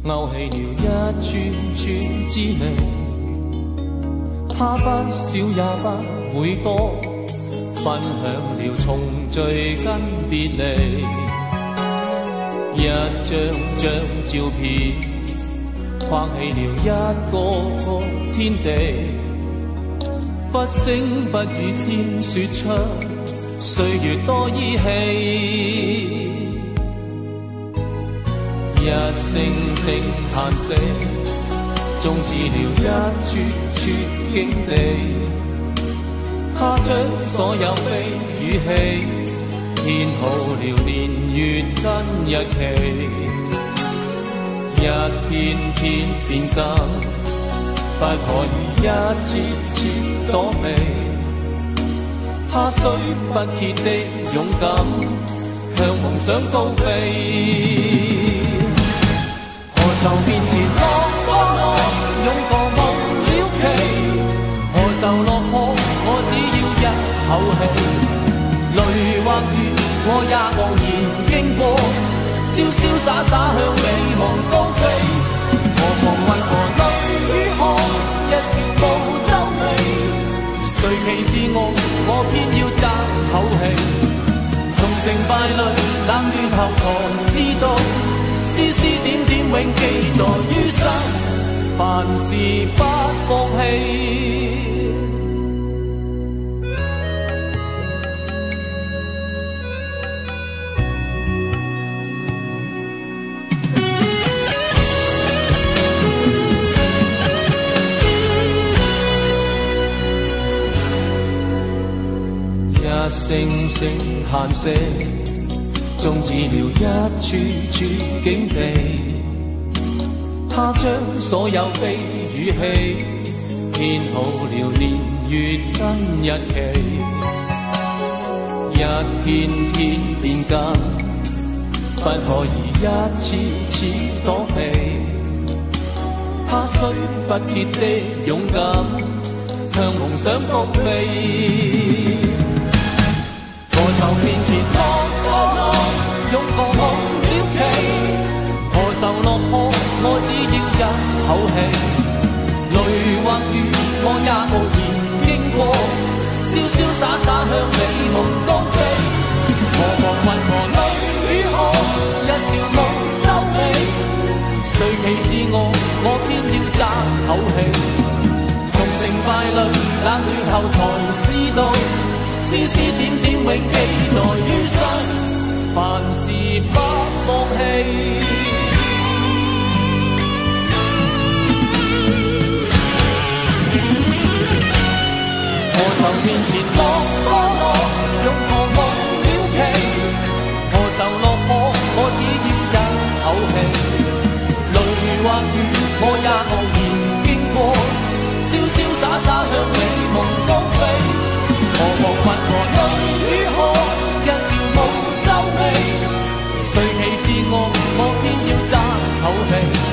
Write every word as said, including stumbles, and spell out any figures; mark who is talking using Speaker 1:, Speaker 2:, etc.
Speaker 1: 勾起了一串串滋味，他不少也不會多，分享了重聚跟別離，一張張照片框起了一個個天地，不聲不語天說出歲月多依稀，一聲聲嘆息，終止了一串串境地。他將所有悲與喜編好了年月跟日期，一天天變更，不可以一次次躲避。他雖不竭的勇敢，向夢想高飛。何愁面前落過我，勇過夢了期。何愁落魄，我只要一口氣。淚或雨，我也昂然經過，瀟瀟灑灑向美夢高飛。何妨為何淚與汗，一笑無皺眉。誰歧視我，我偏要爭口氣。從成敗裏冷暖後才知道，絲絲點點永記在於心，凡事不放棄。一聲聲嘆息，終止了一串串境地。他將所有悲與喜編好了年月跟日期，一天天變更，不可以一次次躲避。他雖不竭的勇敢，向夢想高飛。何愁面前落過我，勇過夢了期。何愁落魄，我只要一口氣。淚或雨，我也傲然經過，瀟瀟灑灑向美夢高飛。何妨為何淚與汗，一笑無皺眉。誰歧視我，我偏要爭口氣。從成敗裏冷暖後才知道，絲絲點點永記在於心，凡事不放棄。何愁面前落過我，勇過夢了期。何愁落魄，我只要一口氣。淚或雨，我也傲然經過，瀟瀟灑灑向美夢高飛。何妨為何淚與汗，一笑無皺眉。誰歧視我，我偏要爭口氣。